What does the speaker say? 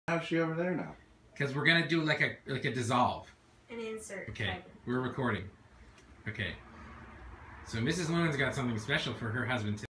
How's she over there now? Because we're gonna do like a dissolve. An insert. Okay, we're recording. Okay. So Mrs. Lewins got something special for her husband today.